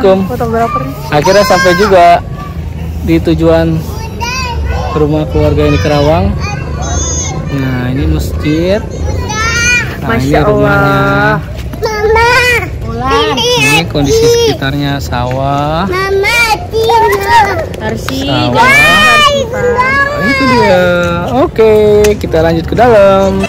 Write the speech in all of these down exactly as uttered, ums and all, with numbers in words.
Assalamualaikum. Akhirnya sampai juga di tujuan rumah keluarga ini Kerawang. Nah, ini masjid. Nah, ini rumahnya. Ini kondisi sekitarnya sawah. Sawah. Oh, itu dia. Oke, kita lanjut ke dalam.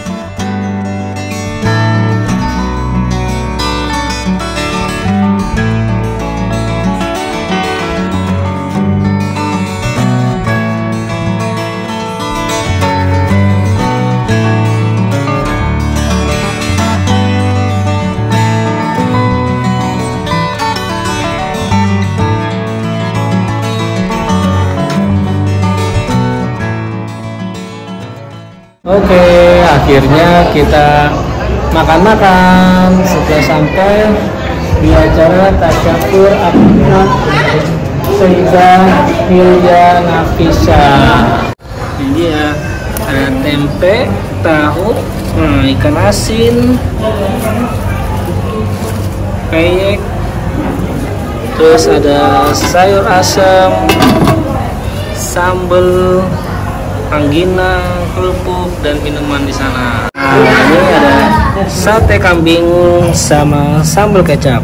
Oke, akhirnya kita makan-makan setelah sampai di acara tasyakur akad Sayyidah Hilya Nafisa. Ini dia, ada tempe, tahu, nah, ikan asin, peyek, terus ada sayur asam, sambal, anggina, kerupuk, dan minuman di sana. Nah, ini ada sate kambing sama sambal kecap.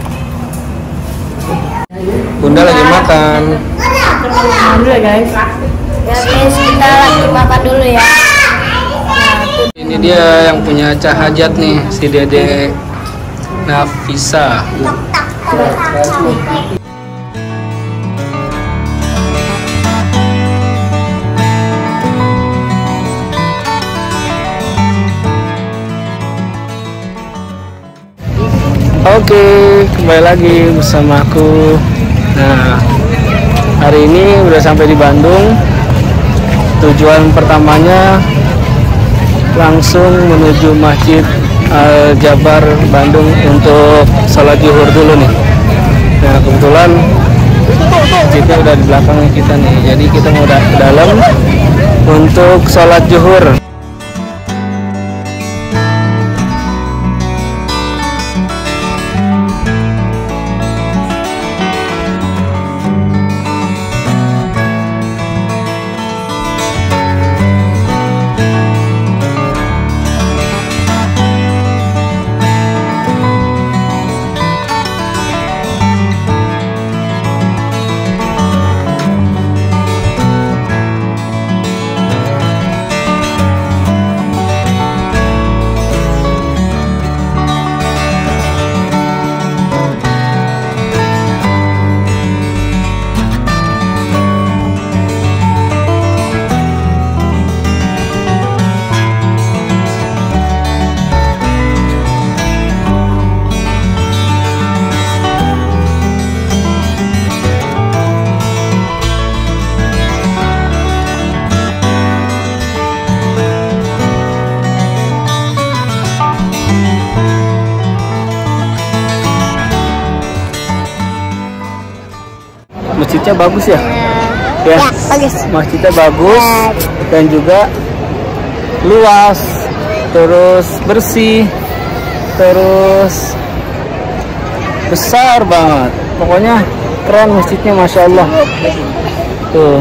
Bunda lagi makan. Dulu ya guys. Ya guys, kita lagi makan dulu ya. Nah, ini dia yang punya cahajat nih, si Dede Nafisa. Oke, kembali lagi bersama aku. Nah, hari ini udah sampai di Bandung. Tujuan pertamanya langsung menuju Masjid Al Jabar Bandung untuk sholat zuhur dulu nih. Nah, kebetulan masjidnya udah di belakang kita nih. Jadi kita mau ke dalam untuk sholat zuhur. Masjidnya bagus ya? Ya, ya bagus. Masjidnya bagus dan juga luas, terus bersih, terus besar banget. Pokoknya keren masjidnya, masya Allah. Tuh.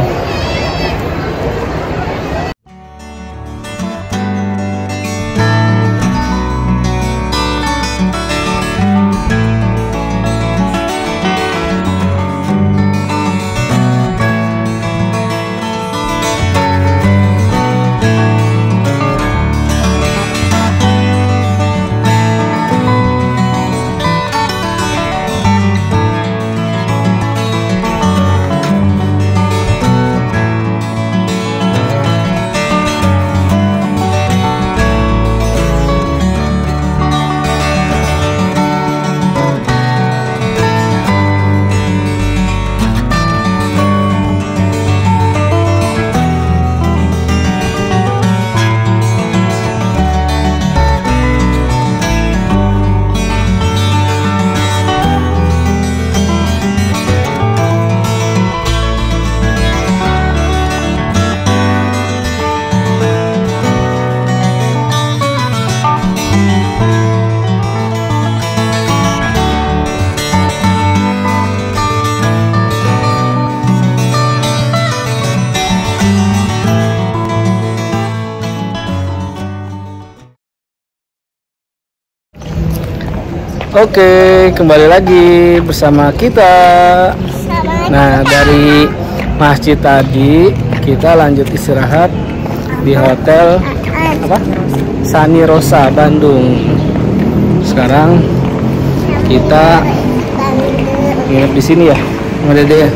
Oke, kembali lagi bersama kita. Nah, dari masjid tadi kita lanjut istirahat di hotel apa? Sani Rosa Bandung. Sekarang kita nginep di sini ya, sama Dede ya.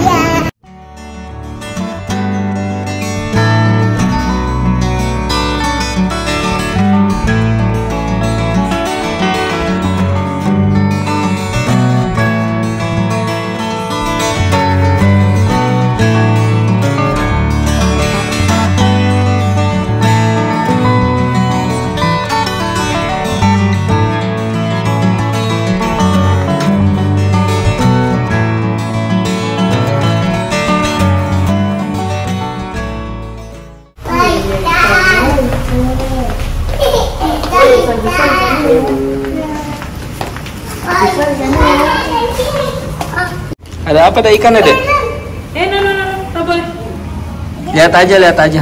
Ada apa, ada ikan ada? Eh, no, no, no, no, boleh. Lihat aja, lihat aja.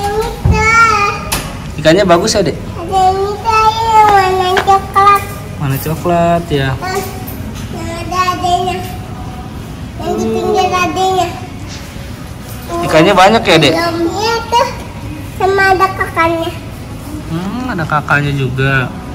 Ikannya bagus ya, Dek? Ada ini tadi warna coklat. Warna coklat ya. Terus yang ada adanya. Yang di pinggir adanya. Ikannya banyak ya, Dek? Iya tuh. Sama ada kakaknya. Hmm, ada kakaknya juga.